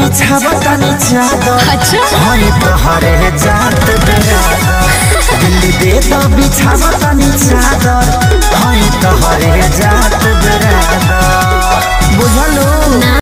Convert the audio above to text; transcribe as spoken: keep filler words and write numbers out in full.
बिछावा तनी चादर अच्छा हई तोहरे जात बेरादर दिल्ली दे तो बिछावा तनी चादर हई तोहरे जात बेरादर।